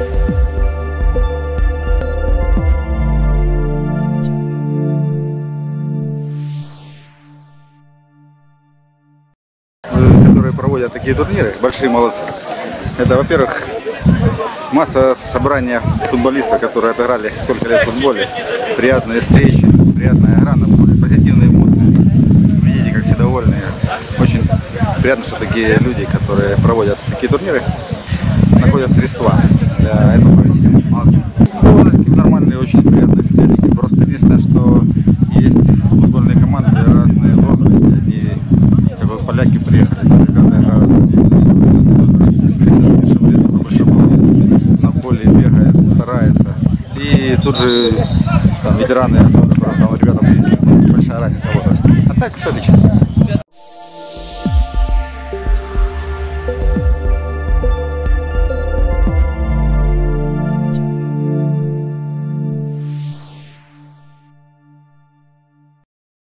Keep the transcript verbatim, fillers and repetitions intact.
Которые проводят такие турниры, большие молодцы. Это, во-первых, масса собрания футболистов, которые отыграли столько лет в футболе. Приятные встречи, приятная игра на поле, позитивные эмоции. Видите, как все довольные. Очень приятно, что такие люди, которые проводят такие турниры, находят средства для этого проведения. Молодцы. Ну, нормальные, очень приятные соперники. Просто единственное, что есть футбольные команды разные возрасты. Они, как вот поляки приехали, когда играют на поле, бегает, старается. И тут же там ветераны, у которых там ребята есть большая разница в возрасте. А так все отлично.